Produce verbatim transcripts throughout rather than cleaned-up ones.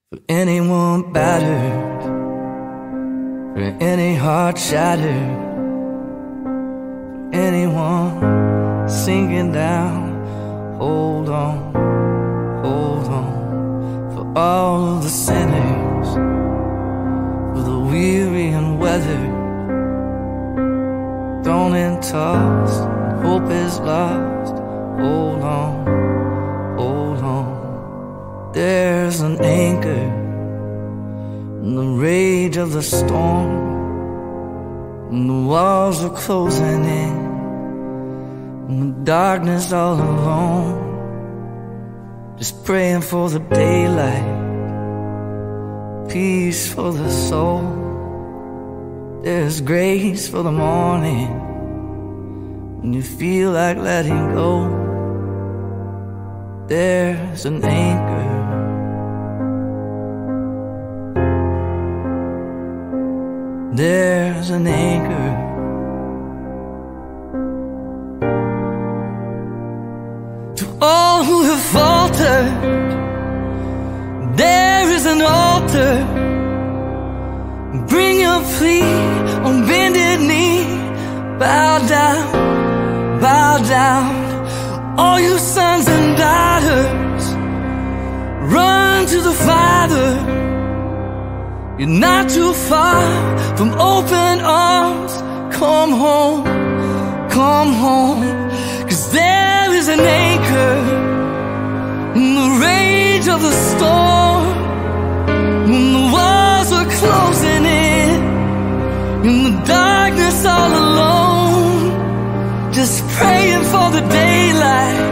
For anyone battered, for any heart shattered, for anyone sinking down, hold on, hold on. For all of the sinners, for the weary and weathered, thrown and tossed, hope is lost, hold on, hold on. There's an anchor in the rage of the storm, and the walls are closing in, and the darkness all alone. Just praying for the daylight, peace for the soul. There's grace for the morning when you feel like letting go. There's an anchor. There's an anchor. To all who have faltered, there is an altar. Bring your plea on bended knee. Bow down, bow down. All you sons and daughters, run to the Father. You're not too far from open arms. Come home, come home. 'Cause there is an anchor in the rage of the storm, when the walls are closing in, in the darkness all alone. Just praying for the daylight,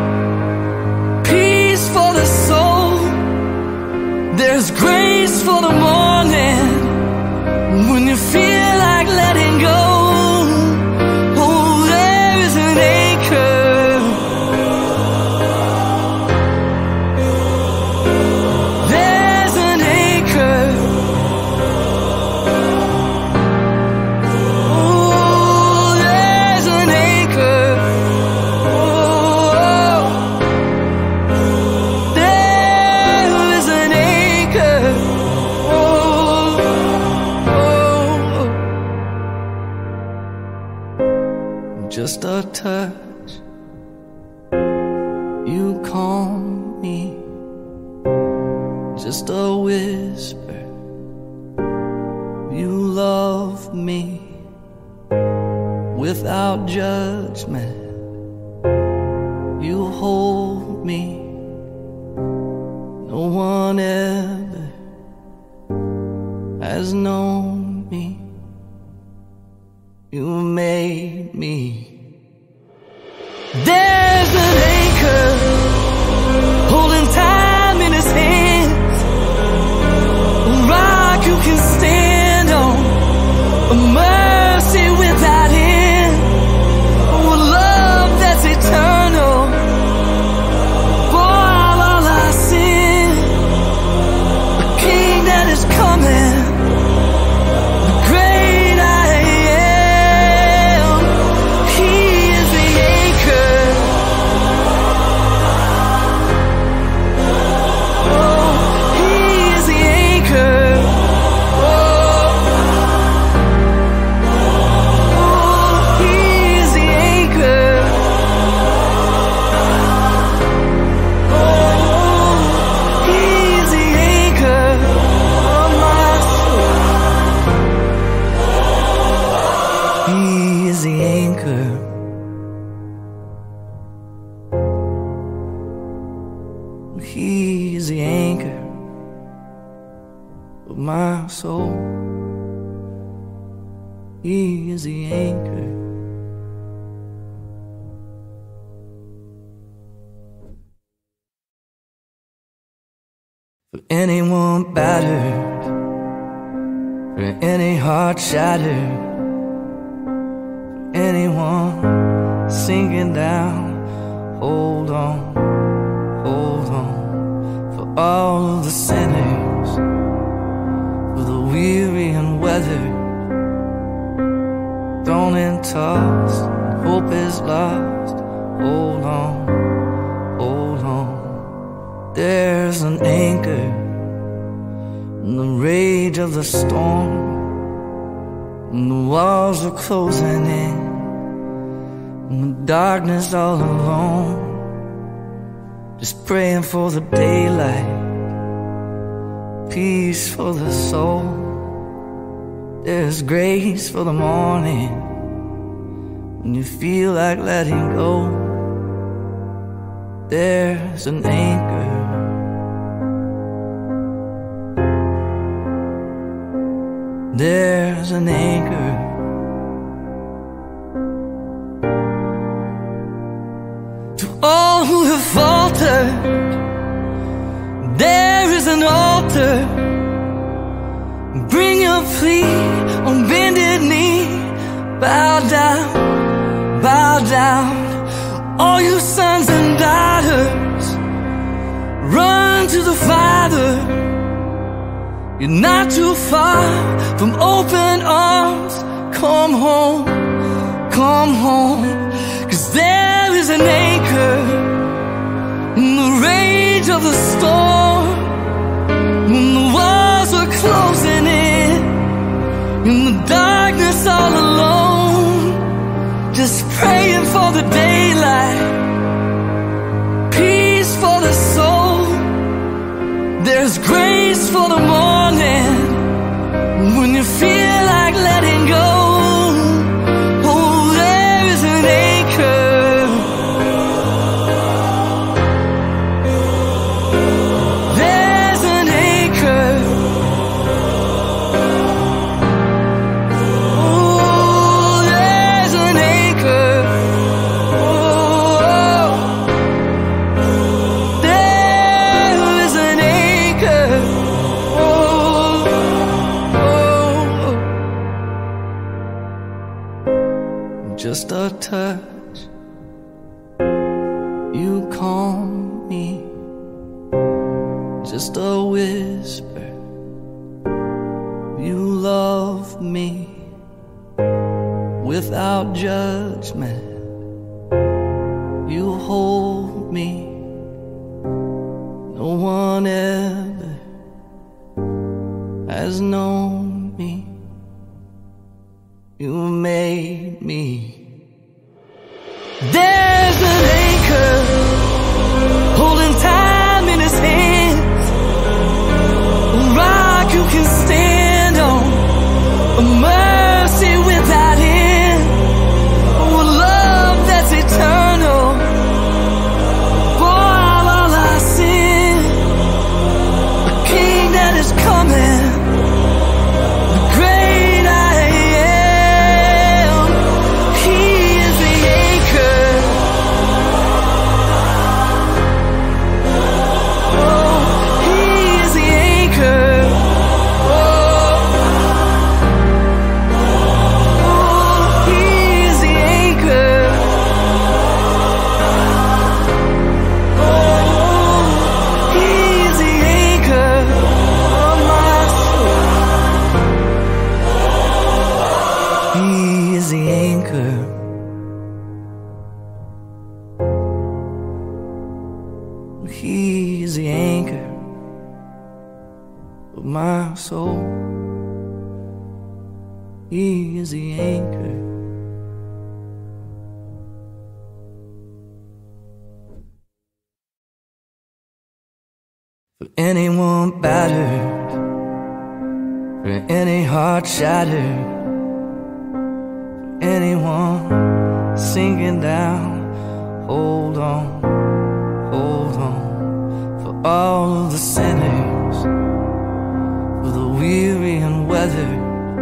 peace for the soul. There's grace for the morning when you feel like letting go. Oh, there is an anchor. There's an anchor. Oh, there's an anchor. Oh, there is an anchor. Oh, oh, oh. Just a touch, you calm me. Just a whisper, you love me. Without judgment, you hold me. No one ever has known me. You made me. There's an anchor holding time in his hands, a rock you can stand on, a mercy without end, a love that's eternal. For all our sin, a king that is coming, the great I am. He is the anchor. Oh, he is the anchor. Oh, oh, he is the anchor. Oh, he is the anchor of my soul. He is the anchor. He is the anchor of my soul. He is the anchor. For anyone battered, for any heart shattered, for anyone sinking down, hold on, hold on. For all of the sinners, for the weary and weathered, thrown and tossed, hope is lost, hold on, hold on. There's an anchor in the rage of the storm, and the walls are closing in, and the darkness all alone. Just praying for the daylight, peace for the soul. There's grace for the morning when you feel like letting go. There's an anchor. There's an anchor. To all who have faltered, there is an altar. Bring your plea on bended knee. Bow down, bow down, all you sons and daughters. Run to the Father. You're not too far from open arms. Come home, come home, 'cause there is an anchor in the rage of the storm, when the walls are closing in, in the darkness all alone. Just praying for the daylight, peace for the soul. There's grace for the morning when you feel like letting go. Oh, there is an anchor. There's an anchor. Oh, there's an anchor. Oh, there is an anchor. Oh, oh, oh. Just a touch, you calm me. Just a whisper, you love me. Without judgment, you hold me. No one ever has known me. You made me. There's an anchor holding time in his hands, a rock you can stand on, a mercy without end, oh, a love that's eternal. For all our sin, a king that is coming, the great I am. He is the anchor. Oh, he is the anchor. Oh, oh, he is the anchor. Oh, he is the anchor of my soul. He is the anchor. He is the anchor of my soul. He is the anchor. For anyone battered, for any heart shattered, for anyone sinking down, hold on, hold on. For all of the sinners, for the weary and weathered,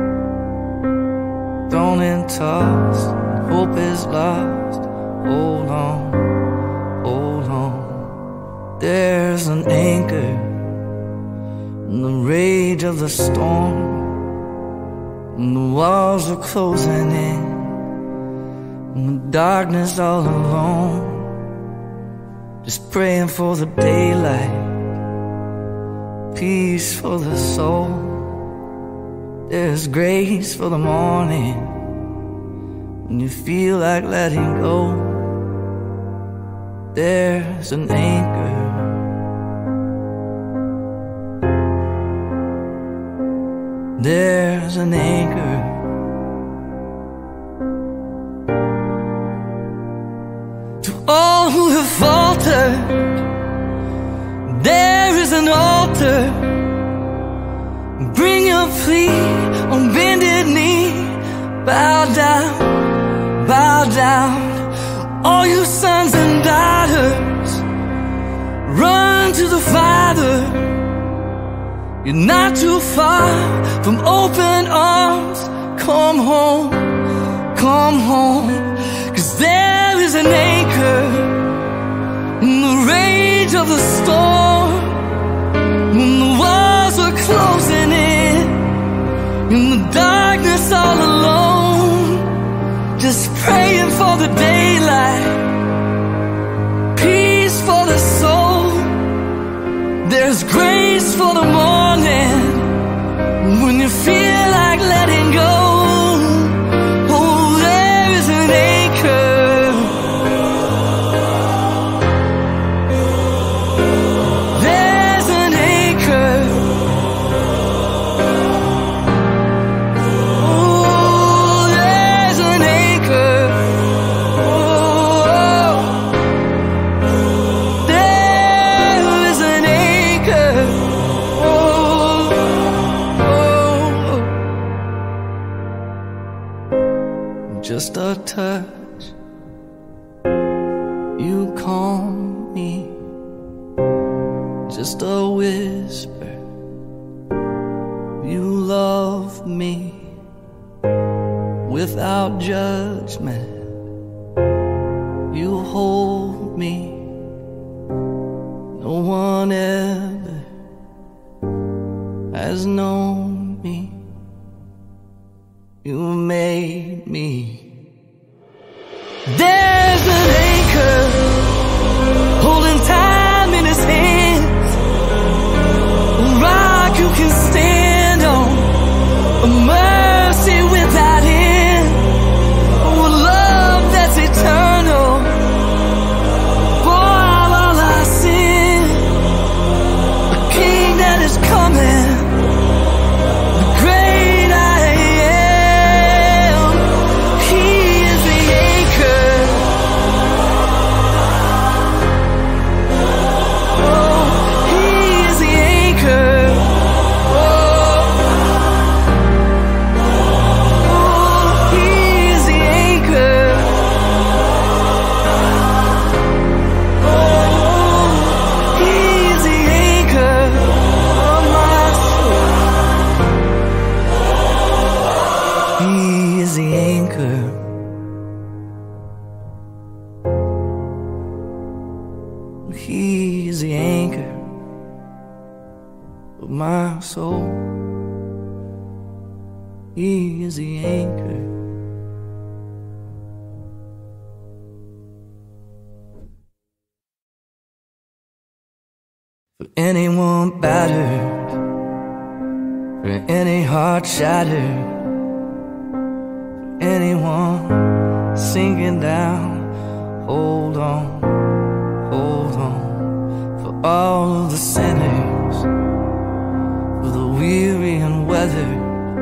thrown and tossed, hope is lost, hold on, hold on. There's an anchor in the rage of the storm, and the walls are closing in, and the darkness all alone. Just praying for the daylight, peace for the soul. There's grace for the morning when you feel like letting go. There's an anchor. there's an anchor. To all who have faltered, there is an altar. Bring your plea on bended knee. Bow down, bow down, all you sons and daughters. Run to the Father. You're not too far from open arms. Come home, come home, 'cause there is an anchor in the rage of the storm. When the walls were closing in, in the darkness all alone, just praying for the daylight, peace for the soul. There's grace for the morning when you feel like letting go. Oh, there is an anchor. There's an anchor. Oh, there's an anchor. Oh, there is an anchor. Oh, oh. Just a touch, you calm me. Just a whisper, you love me. Without judgment, you hold me. No one ever has known me. You made me. There's an anchor holding time in his hands, a rock you can stand on, a mercy without end, oh, a love that's eternal. For all our sin, a king that is coming, the great I am. He is the anchor. Oh, he is the anchor. Oh, oh, he is the anchor. Oh, he is the anchor of my soul. He is the anchor. He is the anchor of my soul. He is the anchor. For anyone battered, for any heart shattered, for anyone sinking down, hold on, hold on. For all of the sinners, for the weary and weathered,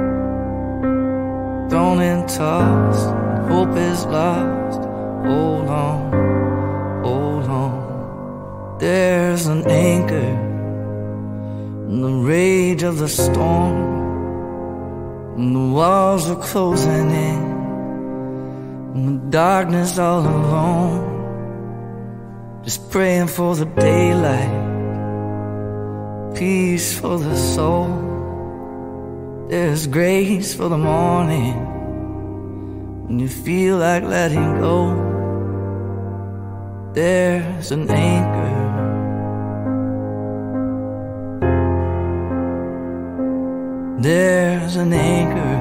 thrown and tossed, hope is lost. Hold on, hold on. There's an anchor in the rage of the storm, and the walls are closing in, and the darkness all alone, just praying for the daylight, peace for the soul. There's grace for the morning when you feel like letting go. There's an anchor. There's an anchor.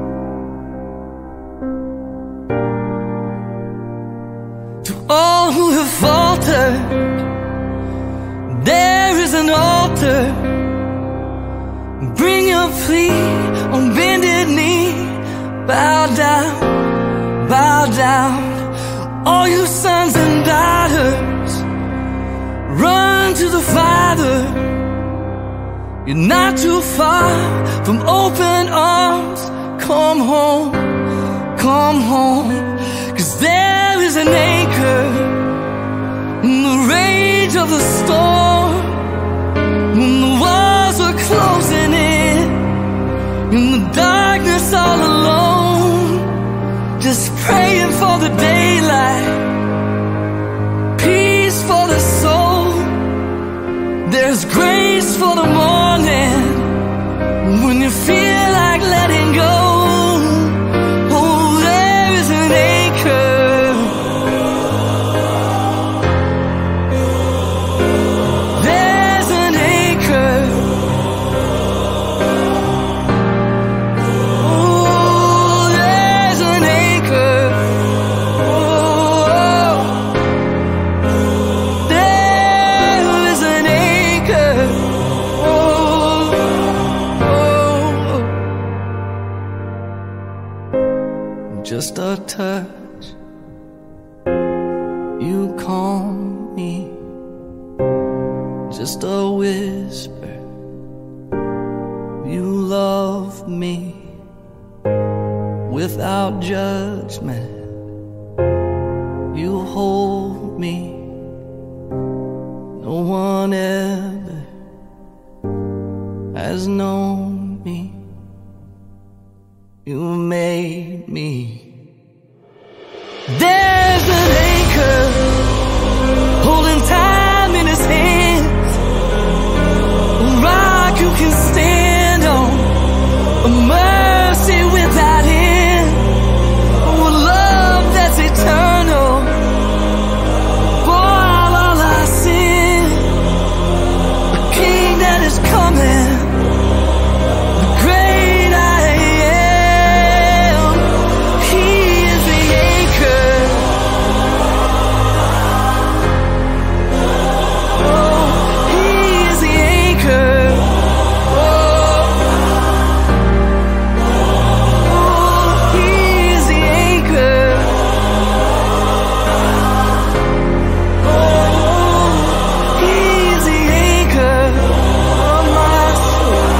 To all who have faltered, there is an altar. Bring your plea on bended knee. Bow down, bow down, all you sons and daughters. Run to the Father. You're not too far from open arms. Come home, come home, 'cause there is an anchor in the rage of the storm. When the walls were closing in, in the darkness all alone, just praying for the daylight, peace for the soul. There's grace for the morning when you feel like letting go. Oh, there is an anchor. There's an anchor. Oh, there's an anchor. Oh, there is an anchor. Oh, oh, oh. Just a touch, you calm me. Just a whisper, you love me. Without judgment, you hold me. No one ever has known me. You made me. There's an anchor holding time in his hands, a rock you can stand on, a mercy without end, a love that's eternal. For all our sin, a king that is coming, the great I am. He is the anchor. Oh, he is the anchor. Oh, oh, he is the anchor. Oh, he is the anchor of my soul.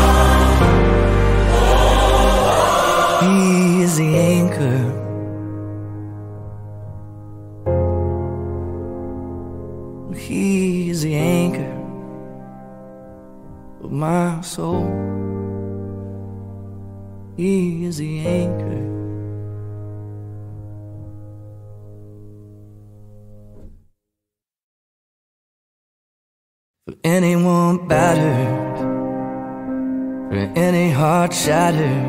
He is the anchor. He is the anchor of my soul. He is the anchor. For anyone battered, for any heart shattered,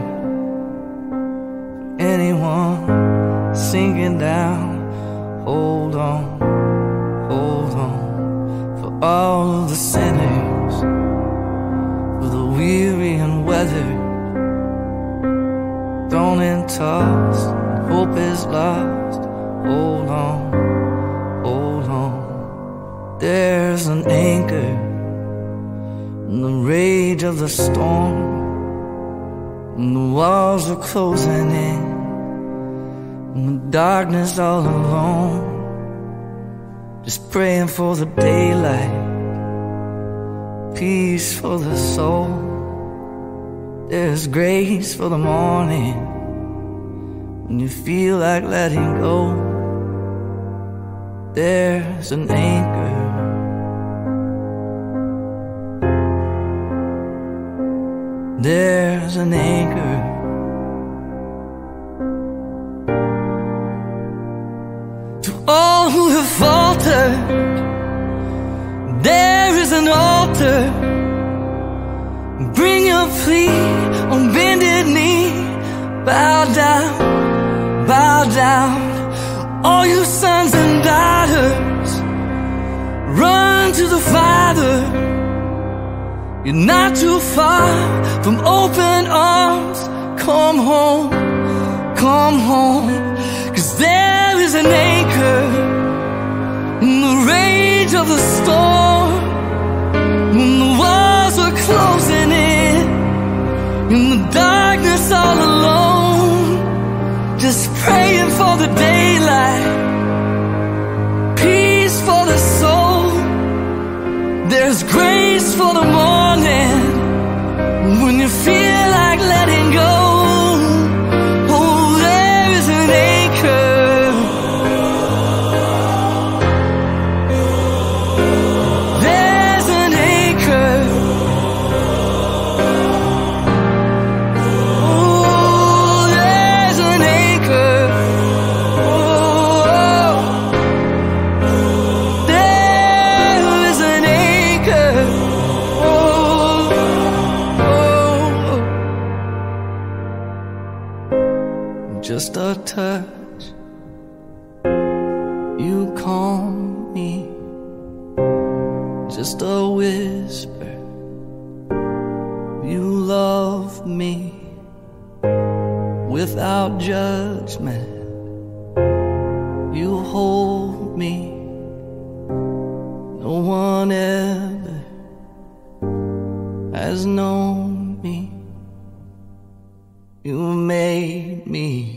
for anyone sinking down, hold on, hold on. For all of the sinners, for the weary and weathered, thrown and tossed, hope is lost, hold on, hold on. There's an anchor in the rage of the storm, and the walls are closing in, and the darkness all alone, just praying for the daylight, peace for the soul. There's grace for the morning when you feel like letting go. There's an anchor. There's an anchor. To all who have faltered, there is an altar. Bring your plea on bended knee. Bow down, bow down, all you sons and daughters. Run to the Father. You're not too far from open arms. Come home, come home, 'cause there is an anchor in the rage of the storm. When the walls were closing in, in the darkness all alone, just praying for the daylight, peace for the soul. There's grace for the morning just a touch. You calm me, just a whisper. You love me without judgment. You hold me, no one ever has known me. You made me.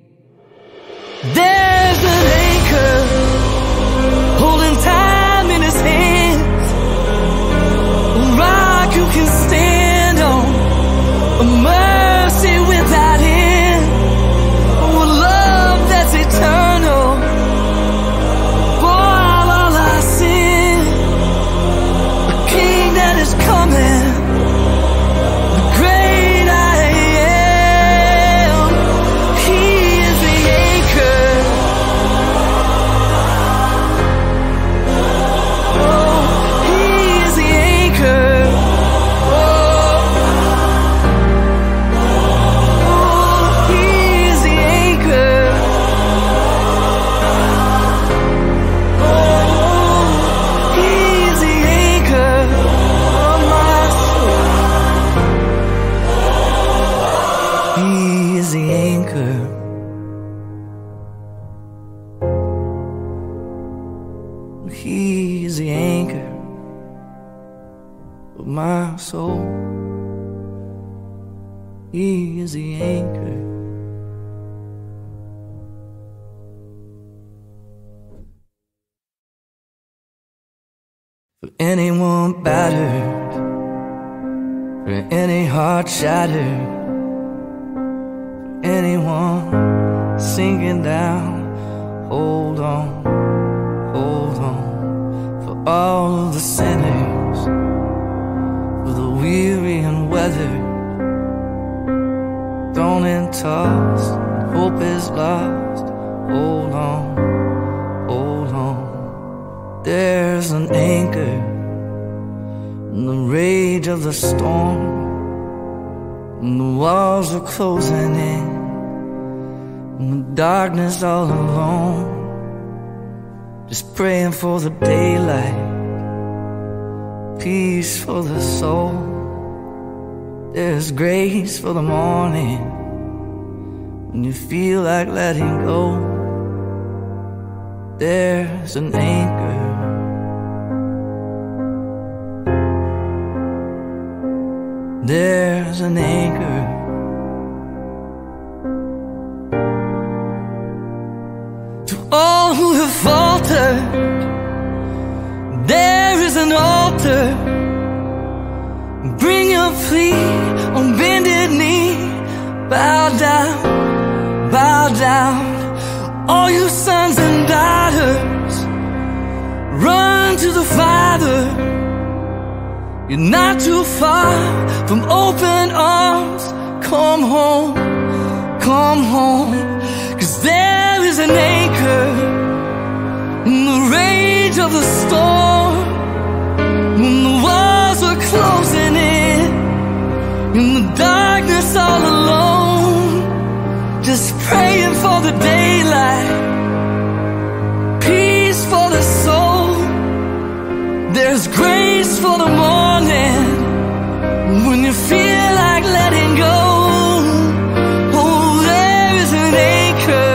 There's an anchor holding time in his hands, a rock you can stand on, a mercy without end, a love that's eternal. For all our sin, a king that is coming, the great I am. He is the anchor. Oh, he is the anchor. Oh, oh, he is the anchor. Oh, he is the anchor of my soul. He is the anchor. He is the anchor of my soul. He is the anchor. For anyone battered, for any heart shattered, for anyone sinking down, hold on, hold on. For all of the sinners, for the weary and weathered, thrown and tossed, hope is lost, hold on, hold on. There's an anchor in the rage of the storm, and the walls are closing in, and the darkness all alone. Just praying for the daylight, peace for the soul. There's grace for the morning when you feel like letting go. There's an anchor. There's an anchor. To all who have faltered, there is an altar. Bring your plea on bended knee. Bow down, bow down. All you sons and daughters, run to the Father. You're not too far from open arms. Come home, come home. 'Cause there is an anchor in the rage of the storm, when the walls are closing in, in the darkness all alone. Just praying for the daylight, peace for the soul. There's grace for the morning when you feel like letting go. Oh, there is an anchor.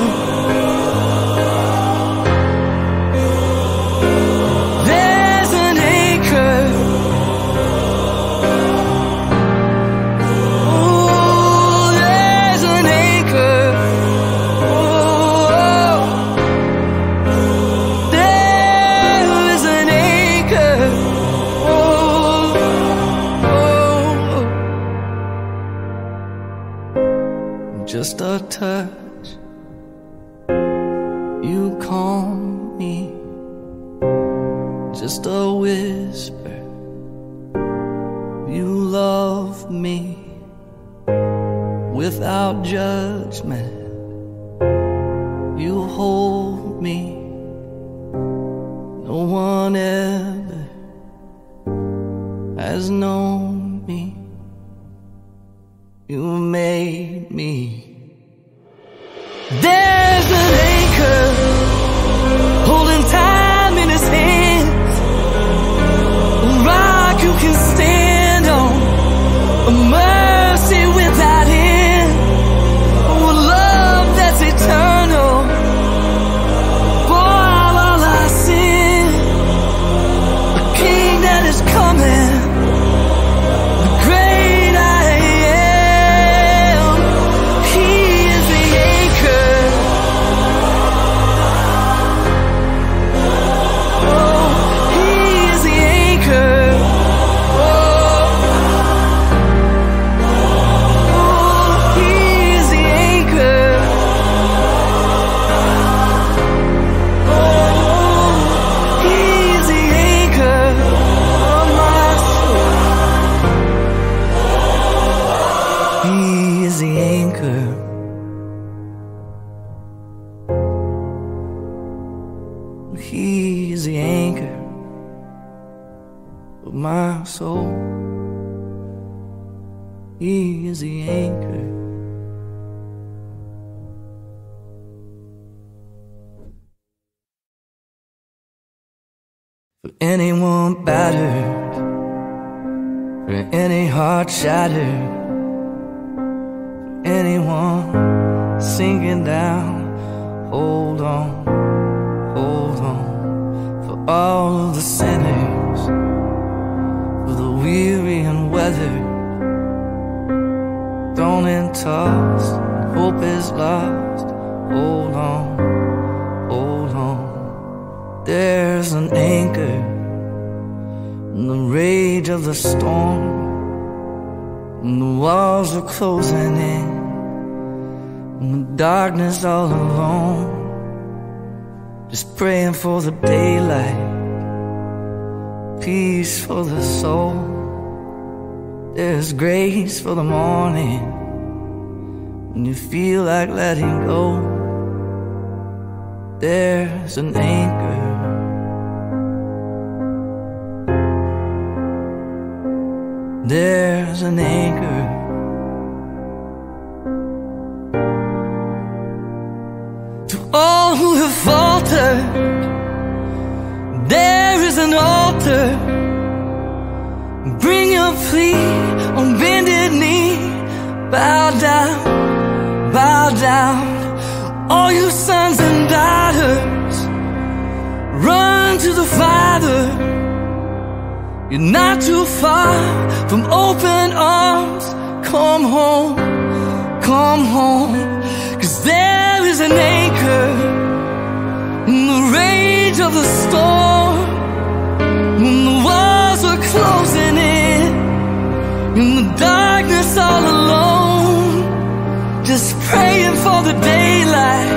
There's an anchor. Oh, there's an anchor. Oh, there is an anchor. Oh, oh, oh. Just a touch, you calm me, just a whisper. You love me without judgment. You hold me, no one ever has known me. You made me. He is the anchor. For anyone battered, for any heart shattered, for anyone sinking down, hold on, hold on. For all of the sinners, for the weary and weathered, thrown and tossed, and hope is lost, hold on, hold on. There's an anchor in the rage of the storm, and the walls are closing in, and the darkness all alone. Just praying for the daylight, peace for the soul. There's grace for the morning when you feel like letting go. There's an anchor. There's an anchor. To all who have faltered, there is an altar. Bring your plea on bended knee. Bow down, bow down, all you sons and daughters. Run to the Father. You're not too far from open arms. Come home, come home, 'cause there is an anchor in the rage of the storm, when the walls are closing in, in the darkness all alone. Just praying for the daylight,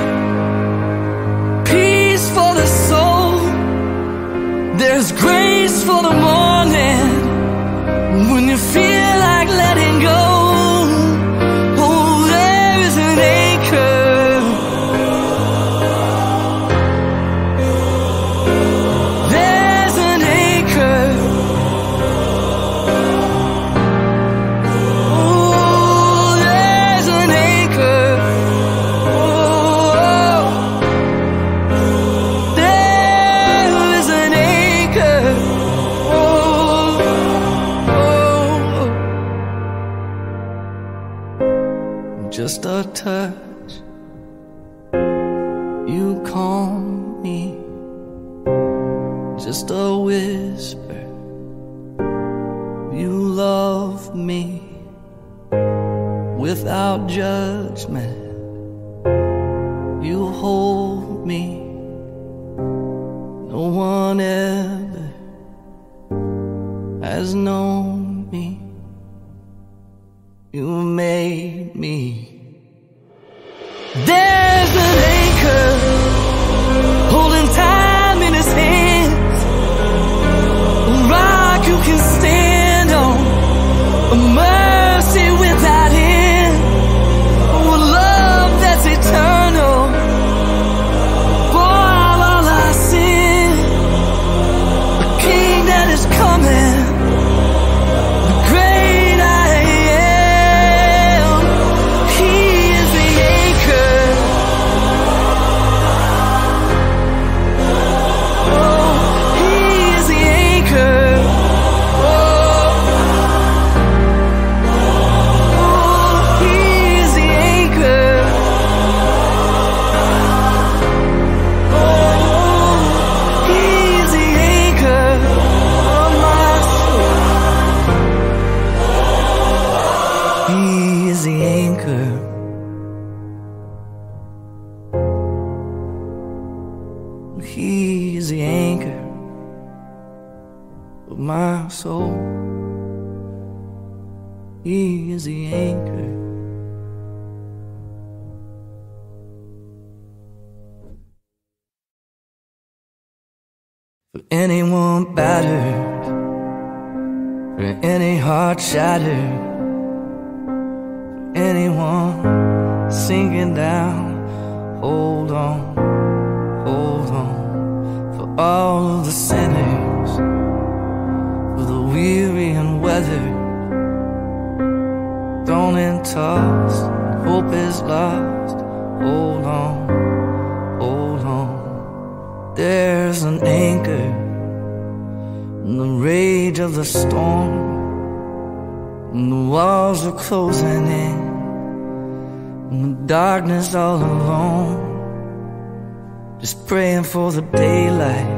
peace for the soul. There's grace for the morning when you feel like letting go. Oh, there is an anchor. There's an anchor. Oh, there's an anchor. Oh, there is an anchor. Just a touch, you calm me. Just a whisper, you love me. Without judgment, you hold me. No one ever has known me. You made me. There's an anchor holding time in his hands, a rock you can stand on, a mercy without end, a love that's eternal. For all our sin, a king that is coming, the great I am. He is the anchor. Oh, he is the anchor. Oh, oh, he is the anchor. Oh, he is the anchor of my soul. He is the anchor. He is the anchor of my soul. He is the anchor. For anyone battered, for any heart shattered, for anyone sinking down, hold on, hold on. For all of the sinners, for the weary and weathered, thrown and tossed, hope is lost. Hold on, hold on. There's an anchor in the rage of the storm, and the walls are closing in, and the darkness all alone. Just praying for the daylight,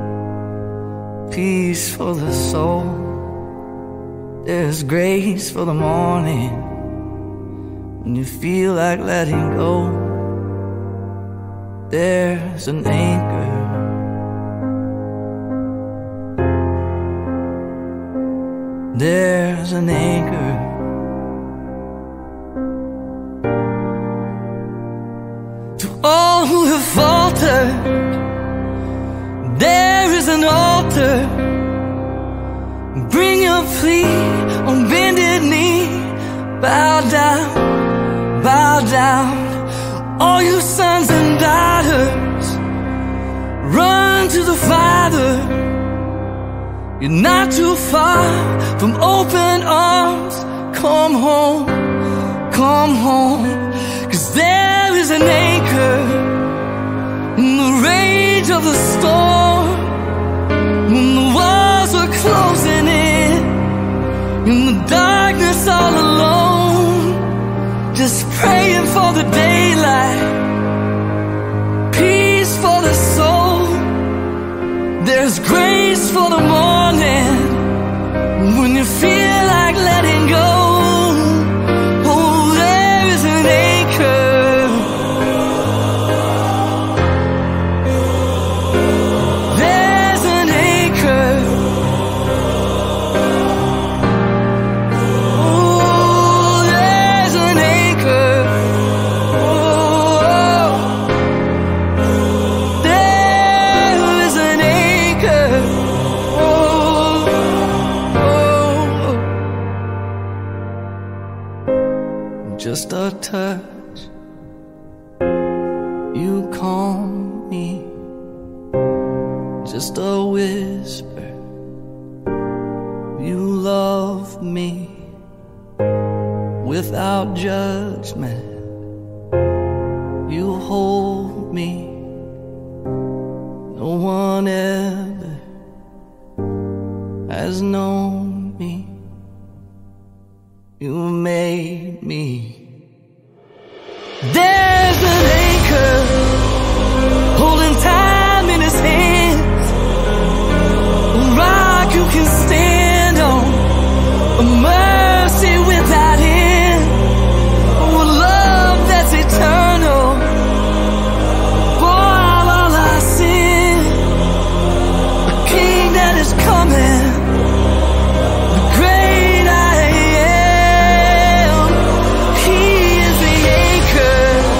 peace for the soul. There's grace for the morning when you feel like letting go. There's an anchor. There's an anchor. To all who have faltered, there is an altar. Bring your plea on bended knee. Bow down, bow down. All you sons and daughters, run to the Father. You're not too far from open arms. Come home, come home. 'Cause there is an anchor in the rage of the storm, when the walls are closing in, in the darkness all alone. Just praying for the daylight, peace for the soul. There's grace for the morning when you feel like letting go. Oh, there is an anchor. There's an anchor. Oh, there's an anchor. Oh, there is an anchor. Oh, oh, oh. Just a touch, you calm me. Just a whisper, you love me. Without judgment, you hold me. No one ever has known me. You made me. There's an anchor holding time in his hands, a rock you can stand on, a mercy without end, oh, a love that's eternal. For all our sin, a king that is coming, the great I am. He is the anchor.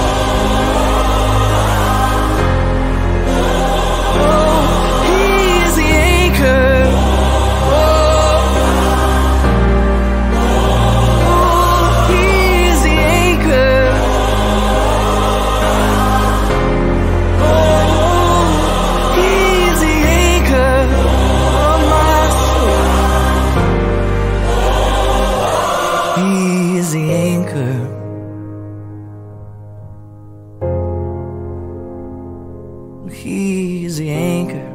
He is the anchor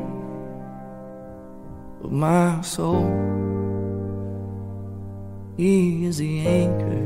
of my soul. He is the anchor.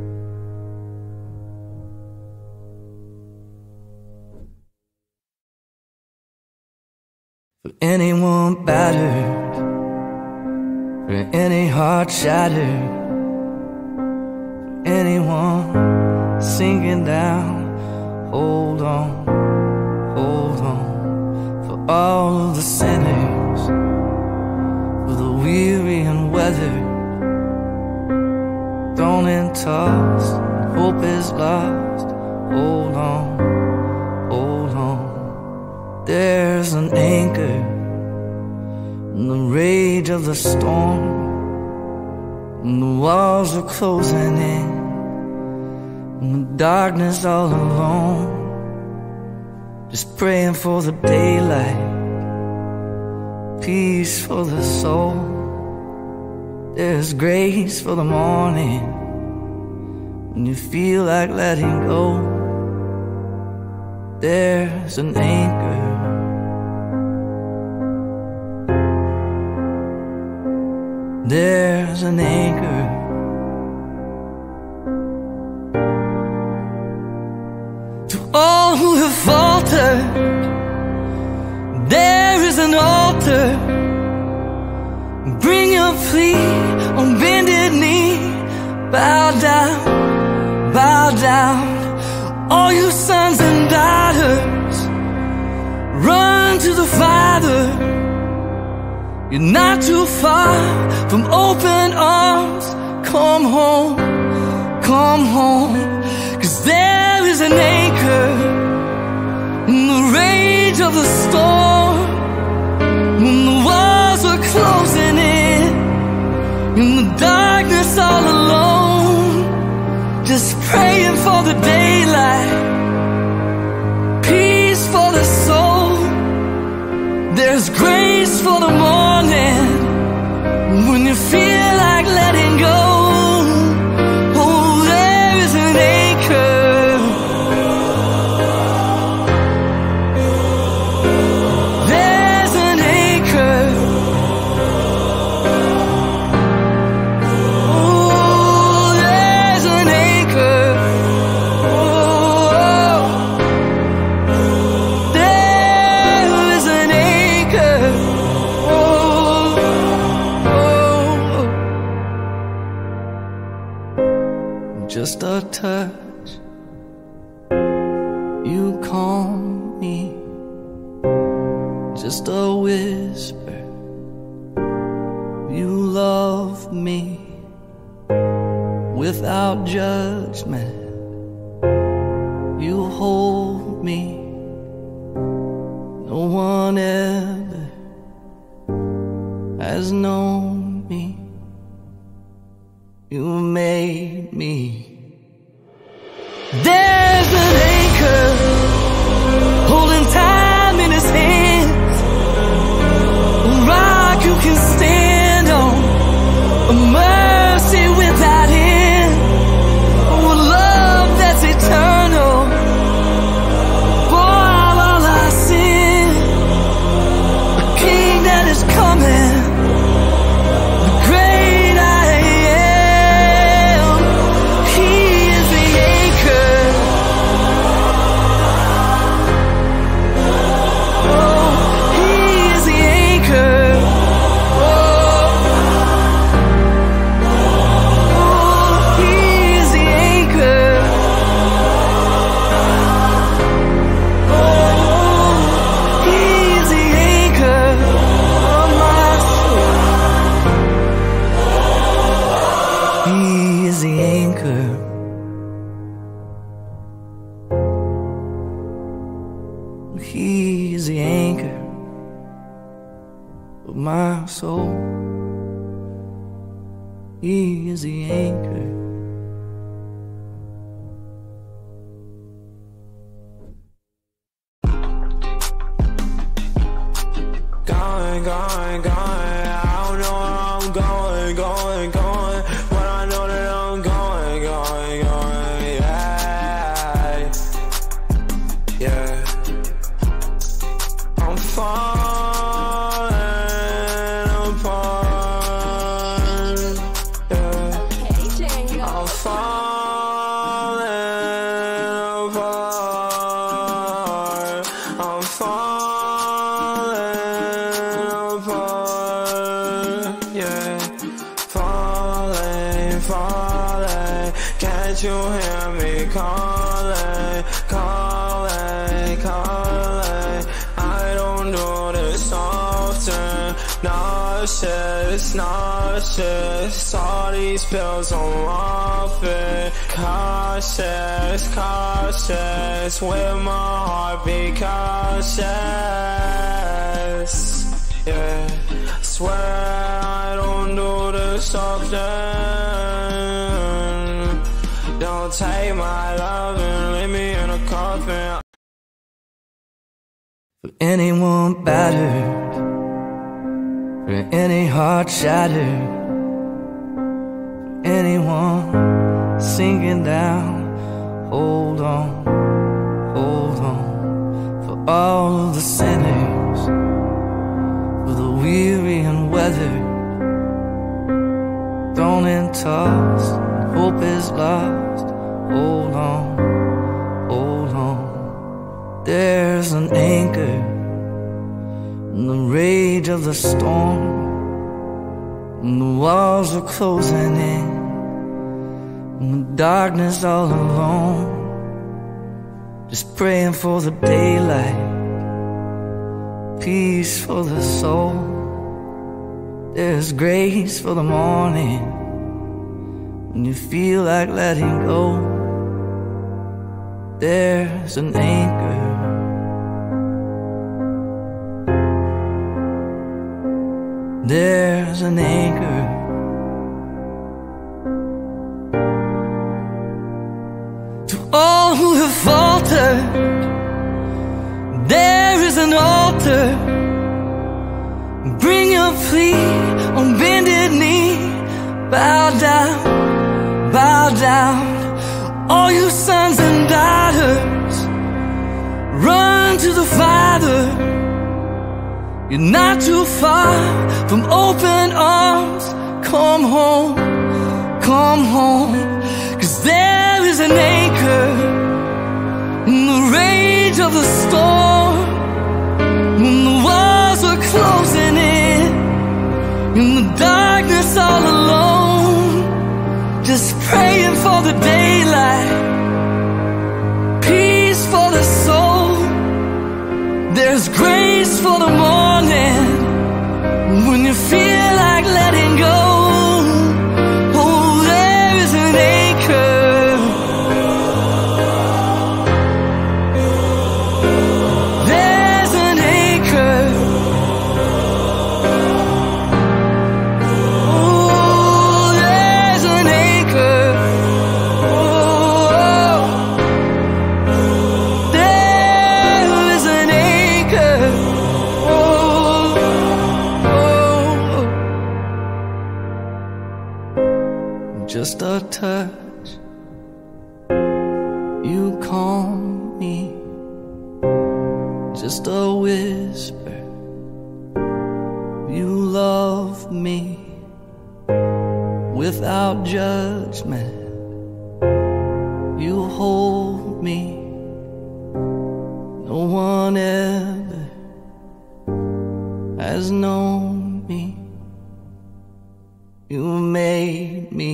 For anyone battered, for any heart shattered, for anyone sinking down, hold on, hold on. For all of the sinners, for the weary and weathered, thrown and tossed, hope is lost. Hold on, hold on. There's an anchor in the rage of the storm, and the walls are closing in, and the darkness all alone. Just praying for the daylight, peace for the soul. There's grace for the morning when you feel like letting go. There's an anchor. There's an anchor. To all who have faltered, there is an altar. Bring your plea on bended knee. Bow down, bow down, all you sons and daughters. Run to the Father. You're not too far from open arms. Come home, come home, 'cause there is an anchor in the rage of the storm. When the walls were closing in, in the darkness all alone, just praying for the daylight, peace for the soul. There's grace for the morning when you feel like letting go. Oh, there is an anchor. There's an anchor. Oh, there's an anchor. Oh, there is an anchor. Oh, oh, oh. Just a touch, you calm me. Just a whisper, you love me. Without judgment, you hold me. No one ever has known me. You made me. There's an anchor holding time in his hands, a rock you can stand on, a mercy without end, oh, a love that's eternal. For all our sin, a king that is coming, the great I am. He is the anchor. Oh, he is the anchor. Oh, oh, he is the anchor. Oh, he is the anchor of my soul. He is the anchor. He is the anchor of my soul. He is the anchor. Going, going, going, I don't know where I'm going, going, going, but I know that I'm going, going, going, yeah, yeah, I'm falling apart, yeah, I'm falling apart, I'm falling apart, yeah, falling, falling, can't you hear me calling, calling, calling, I don't do this often, nauseous, nauseous, all these pills I'm off it, cautious, cautious, with my heart be cautious, yeah, swear I don't do this often, don't take my love and leave me in a coffin. For anyone battered, for any heart shattered, anyone sinking down, hold on, hold on. For all of the sinners, for the weary and weathered, thrown and tossed, hope is lost, hold on, hold on. There's an anchor in the rage of the storm, and the walls are closing in, and the darkness all alone. Just praying for the daylight, peace for the soul. There's grace for the morning when you feel like letting go. There's an anchor. There's an anchor. To all who have faltered, there is an altar. Bring your plea on bended knee. Bow down, bow down. All you sons and daughters, run to the Father. You're not too far from open arms. Come home, come home. 'Cause there is an anchor in the rage of the storm, when the walls are closing in, in the darkness all alone. Just praying for the daylight, peace for the soul. There's grace for the morning when you feel like letting go. Oh, there is an anchor. There's an anchor. Oh, there's an anchor. Oh, there is an anchor. Oh, oh, oh. Just a touch, you calm me. Just a whisper, you love me. Without judgment, you hold me. No one ever has known me. You made me.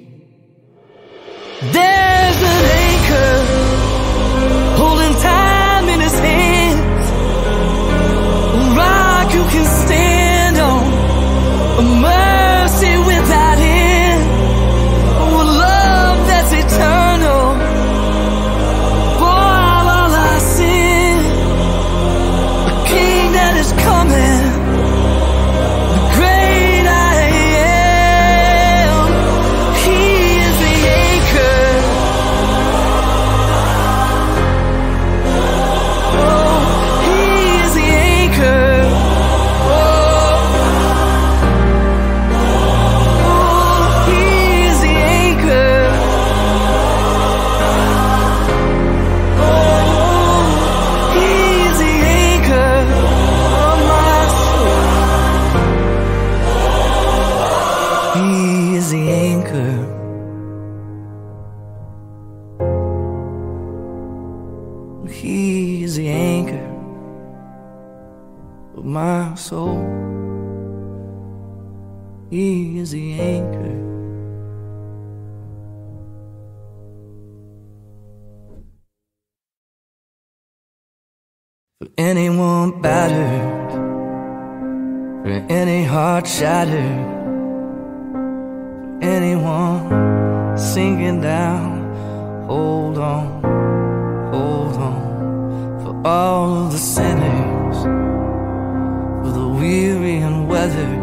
There's an anchor holding time in his hands, a rock you can stand on, a mercy without end, a love that's eternal. For all our sin, a king that is coming, the great I am. He is the anchor. Oh, he is the anchor. Oh, oh, he is the anchor. Oh, he is the anchor of my soul. He is the anchor. He is the anchor of my soul. He is the anchor. For anyone battered, for any heart shattered, for anyone sinking down, hold on, hold on. For all of the sinners, for the weary and weathered,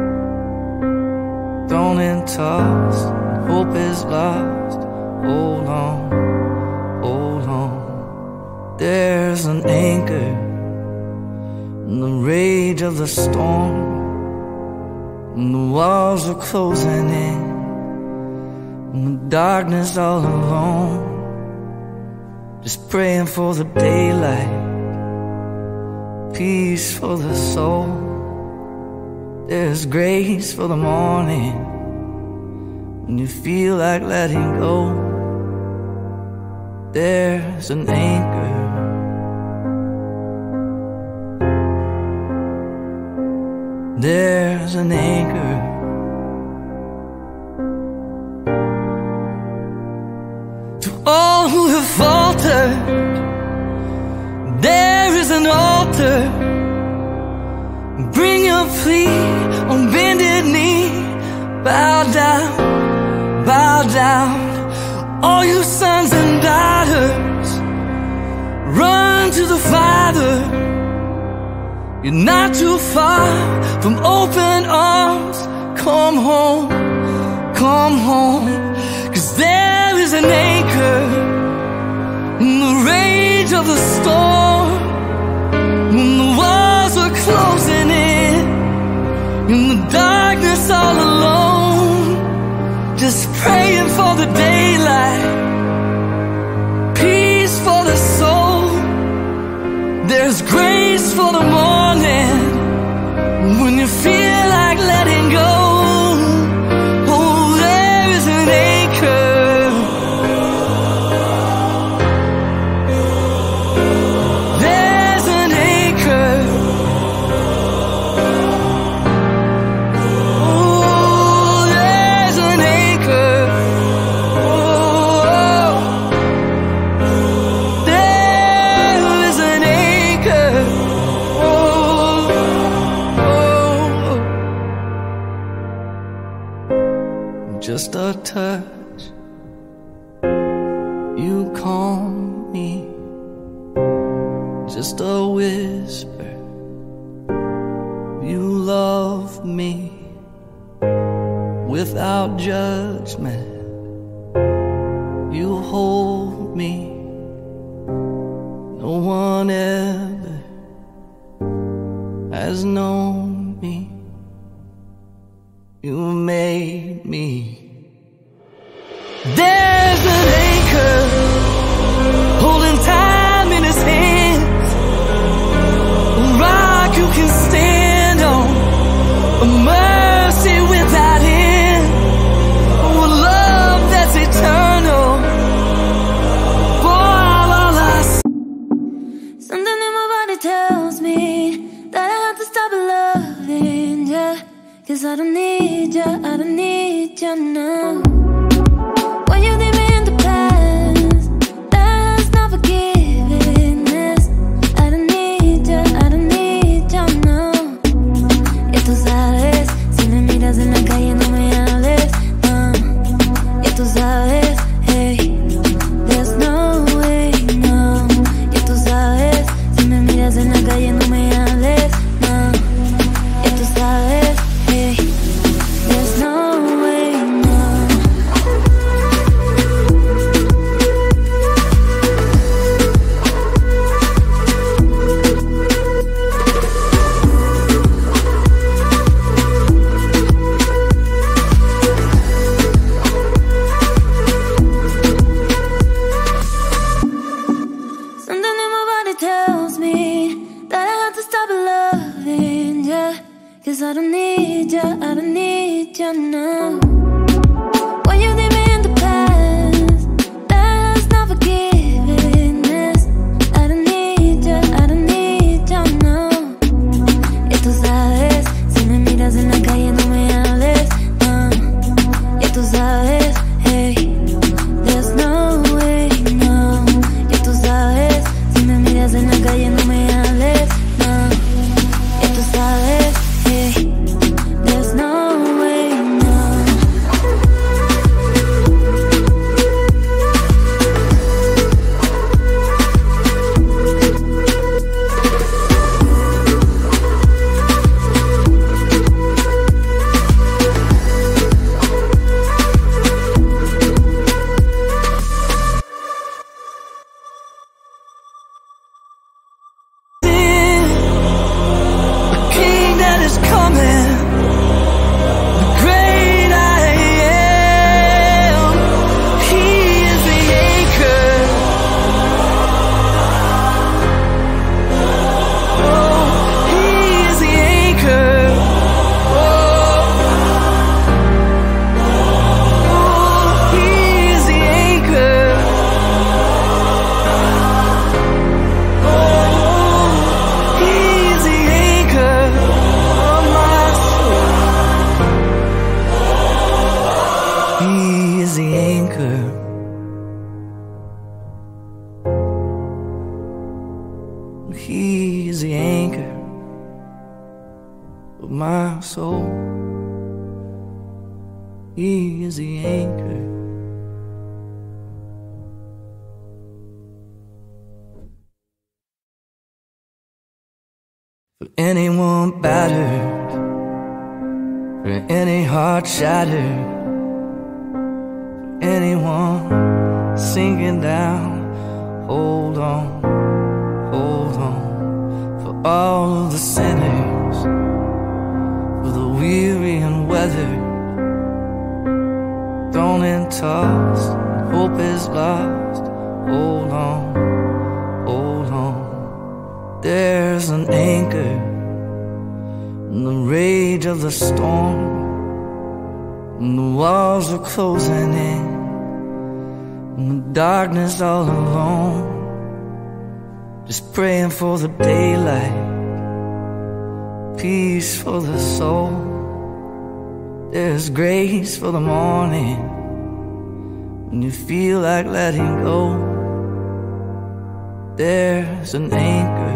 thrown and tossed, hope is lost, hold on, hold on. There's an anchor in the rage of the storm, and the walls are closing in, in the darkness all alone, just praying for the daylight, peace for the soul. There's grace for the morning when you feel like letting go. There's an anchor. There's an anchor. To all who have faltered, there is an altar. Bring your plea on bended knee. Bow down, bow down, all you sons and daughters. Run to the Father. You're not too far from open arms. Come home, come home, 'cause there is an anchor in the rage of the storm. When the walls were closing in, in the darkness all alone, just praying for the daylight, peace for the soul. There's grace for the morning when you feel like letting go. Oh, there is an anchor. There's an anchor. Oh, there's an anchor. Oh, there is an anchor. Just a touch, you calm me. Just a whisper, you love me. Without judgment, you hold me. No one ever has known me. You made me. There's an anchor holding time in his hands, a rock you can stand on, a mercy without end, oh, a love that's eternal. Boy, all I see. Something in my body tells me that I have to stop loving you, 'cause I don't need you, I don't need you now. When you He is the anchor. He is the anchor of my soul. He is the anchor. For anyone battered, for any heart shattered, for anyone sinking down, hold on, hold on. For all the sinners, for the weary and weathered, thrown and tossed, hope is lost, hold on, hold on. There's an anchor in the rage of the storm, and the walls are closing in, and the darkness all alone. Just praying for the daylight, peace for the soul. There's grace for the morning when you feel like letting go. There's an anchor.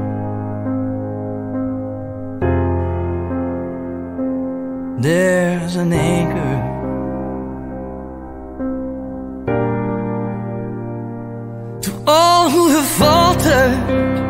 There's an anchor. To all who have faltered,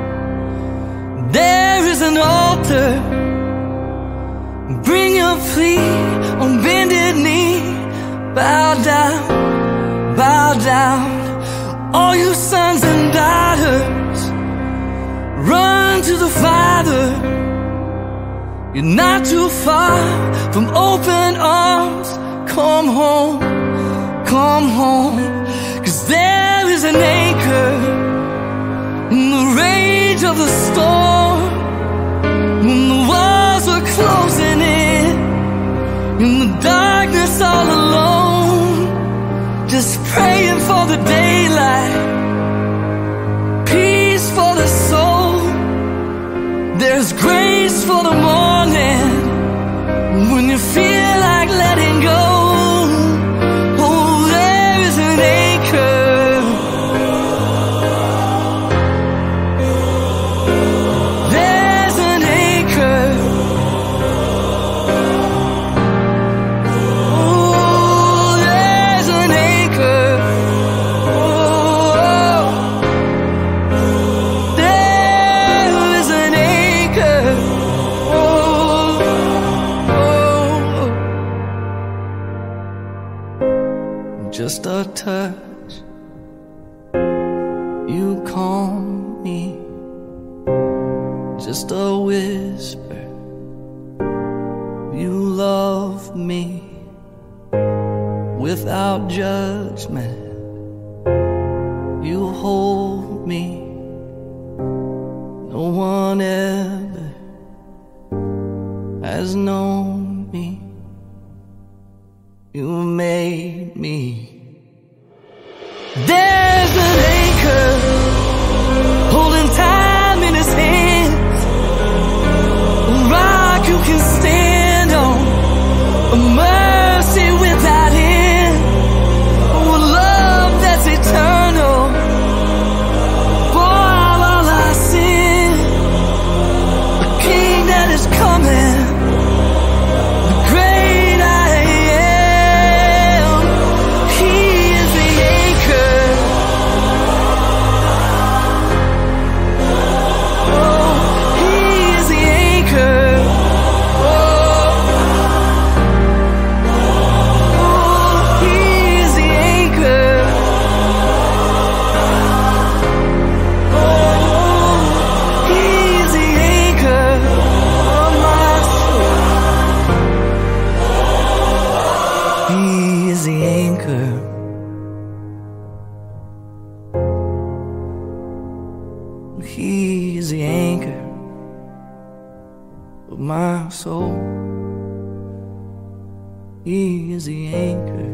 there is an altar. Bring your plea on bended knee. Bow down, bow down. All you sons and daughters, run to the Father. You're not too far from open arms. Come home, come home. 'Cause there is an anchor in the rage of the storm, when the walls are closing in, in the darkness all alone. Just praying for the daylight, peace for the soul. There's grace for the morning when you feel like letting go. Oh, there is an anchor. There's an anchor. Oh, there's an anchor. Oh, there is an anchor. Oh, oh, oh. Just a touch, you calm me. Just a whisper, you love me. Without judgment, you hold me. No one ever has known me. You made me. There's an anchor holding time in his hands, a rock you can stand on, a mercy without end, oh, a love that's eternal. For all our sin, a king that is coming, the great I am. He is the anchor. Oh, he is the anchor. Oh, oh, he is the anchor. Oh, he is the anchor of my soul. He is the anchor. He is the anchor of my soul. He is the anchor.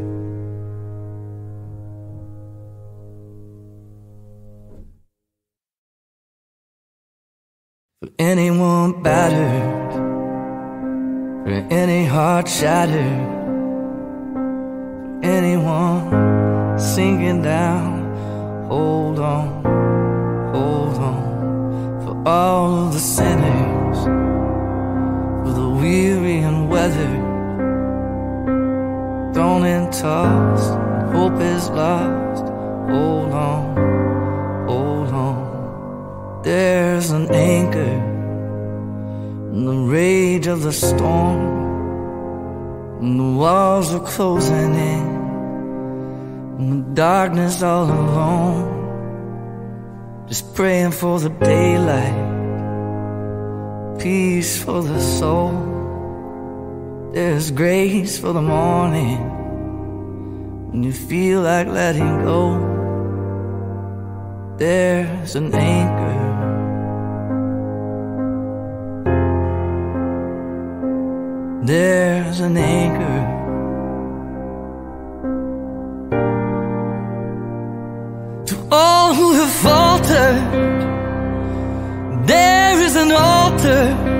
For anyone battered, for any heart shattered, for anyone sinking down. Hold on, hold on, for all of the sinners, for the weary and weathered, thrown and tossed, hope is lost. Hold on, hold on. There's an anchor in the rage of the storm, and the walls are closing in, and the darkness all alone. Just praying for the daylight, peace for the soul. There's grace for the morning when you feel like letting go. There's an anchor. There's an anchor. To all who have faltered, there is an altar.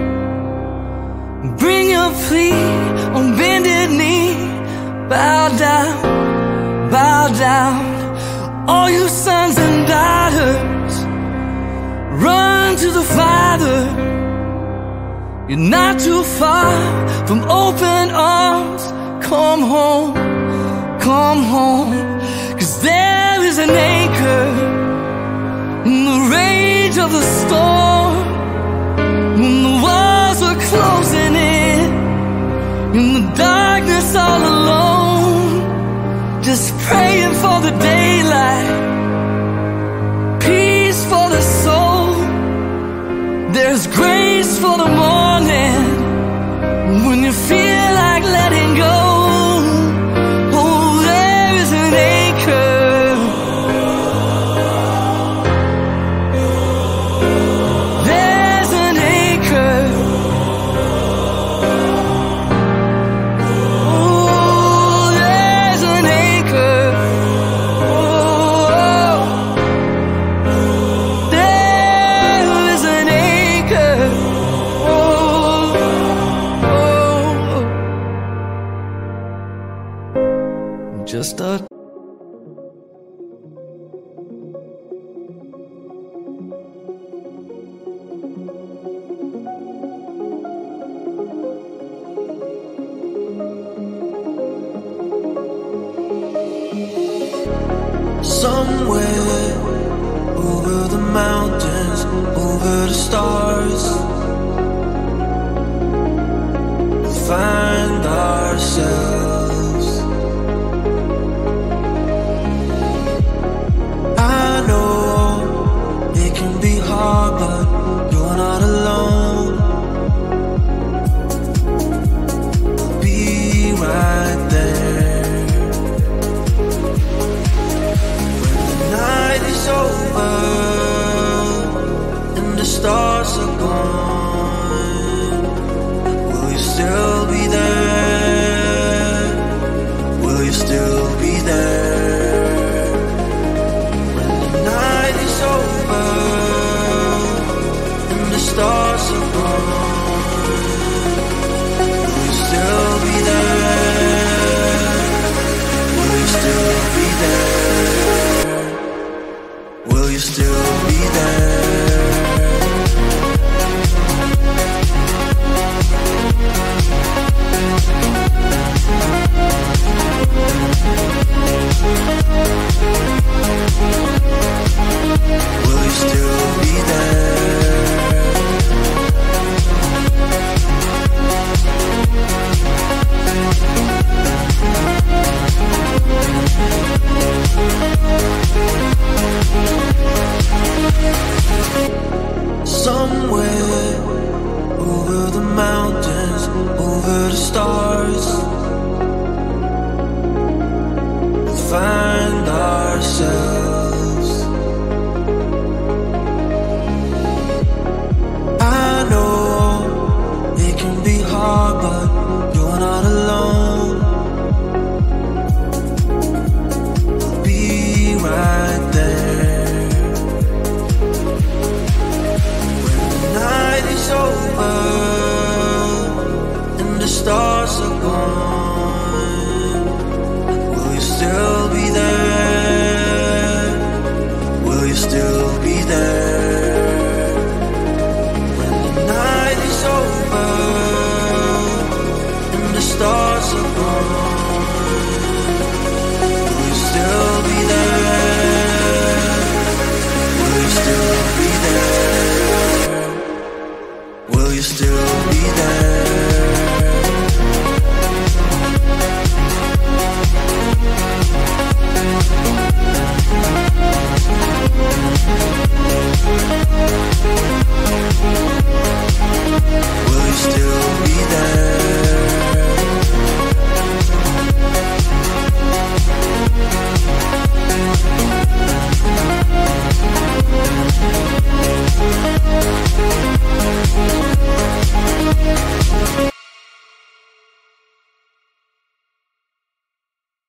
Bring your plea on bended knee. Bow down, bow down, all you sons and daughters. Run to the Father. You're not too far from open arms. Come home, come home, 'cause there is an anchor in the rage of the storm. When the walls were closing in, in the darkness all alone, just praying for the daylight, peace for the soul. There's grace for the morning when you feel like letting go. Oh, there is an anchor. There's an anchor. Oh, there's an anchor. Oh, there is an anchor. Oh, oh. Just a somewhere over the mountains, over the stars, we'll find ourselves. I know it can be hard, but you're not alone. We'll be right there. Night is over and the stars are gone. Will you still be there? Will you still be there? When the night is over and the stars are gone, will you still be there? Will you still be there? Will you still be there? Will you still be there? Somewhere over the mountains, over the stars, we'll find ourselves. I know it can be hard, but you're not alone. We'll be right there. When the night is over and the stars are gone, will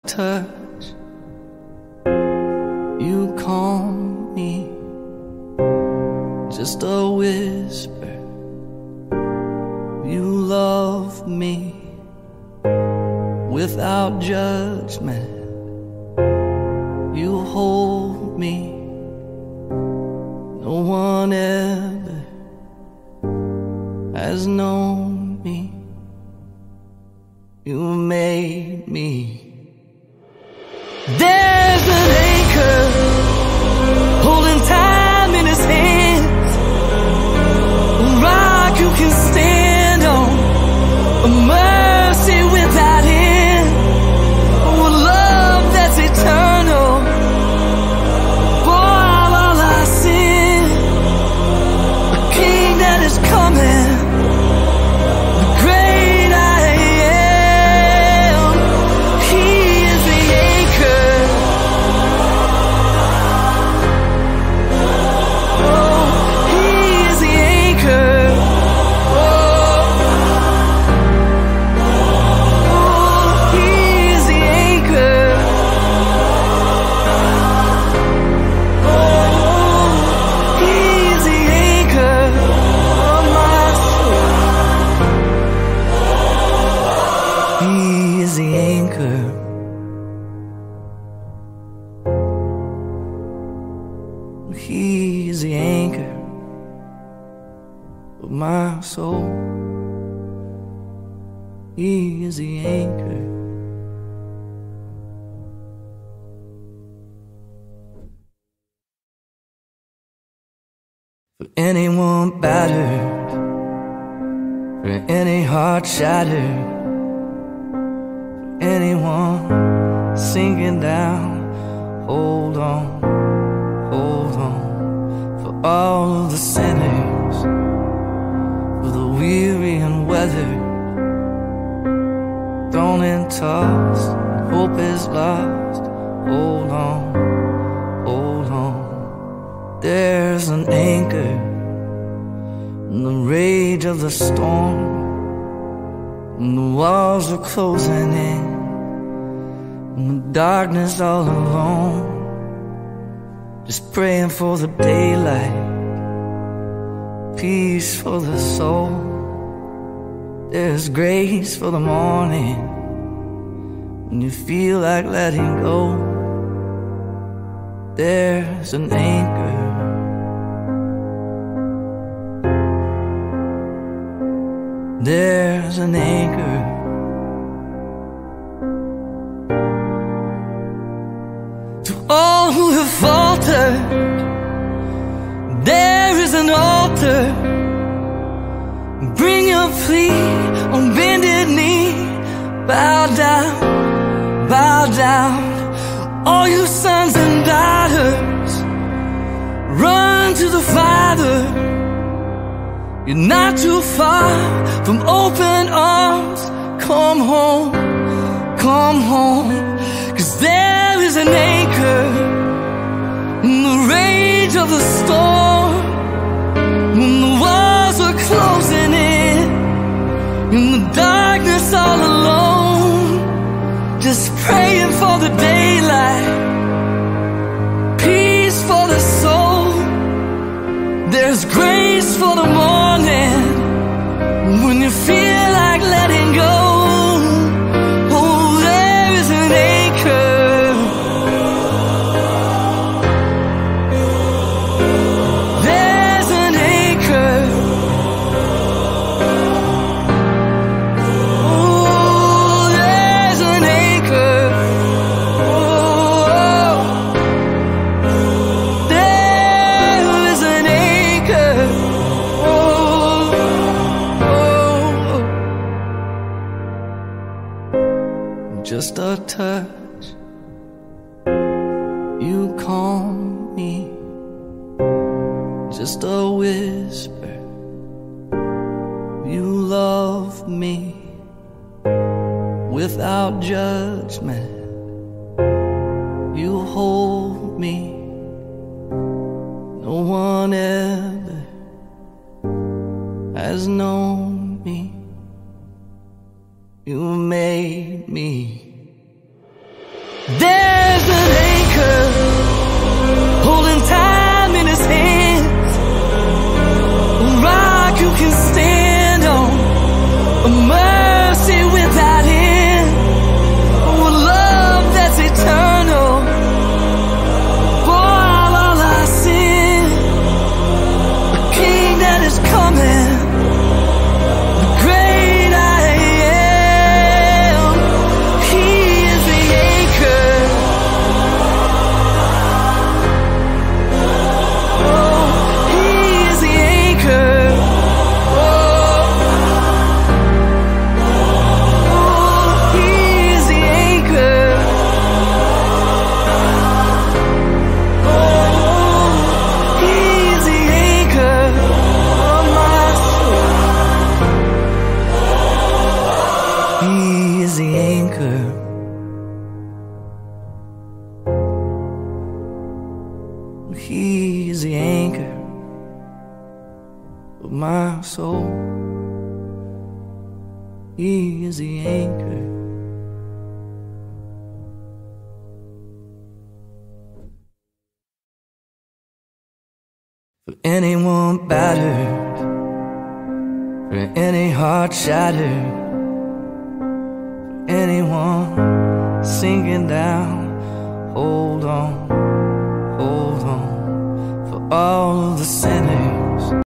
touch, you calm me. Just a whisper, you love me. Without judgment, you hold me. No one ever has known me. You made me. There's an anchor holding time in his hands, a rock you can stand on, a mercy without end, a love that's eternal. For all our sin, a king that is coming, the great I am. He is the anchor. Oh, he is the anchor. Oh, oh, he is the anchor. Oh, he is the anchor of my soul. He is the anchor. He is the anchor of my soul. He is the anchor. For anyone battered, for any heart shattered, for anyone sinking down, hold on, hold on. For all of the sinners, for the weary and weathered, thrown and tossed, hope is lost, hold on, hold on. There's an anchor in the rage of the storm, and the walls are closing in, and the darkness all alone. Just praying for the daylight, peace for the soul. There's grace for the morning when you feel like letting go. There's an anchor. There's an anchor. To all who have faltered, there is an altar. Bring your plea on bended knee. Bow down, bow down. All you sons and daughters, run to the Father. You're not too far from open arms. Come home, come home. 'Cause there is an anchor in the rage of the storm, when the walls are closing in, in the darkness all alone. Just praying for the daylight, peace for the soul. There's grace for the morning when you feel like letting go. Oh, there is an anchor. There's an anchor. Oh, there's an anchor. Oh, there is an anchor. Oh, oh, oh. Just a touch, you calm me. Just a whisper, you love me. Without judgment, you hold me. No one ever has known me. You made me. There's an anchor holding time in his hands, a rock you can stand on, a mercy without end, a love that's eternal. For all our sin, a king that is coming, the great I am. He is the anchor. Oh, he is the anchor. Oh, oh, he is the anchor. Oh, he is the anchor of my soul. He is the anchor. He is the anchor of my soul. He is the anchor. For anyone battered, for any heart shattered, for anyone sinking down, hold on, hold on. For all of the sinners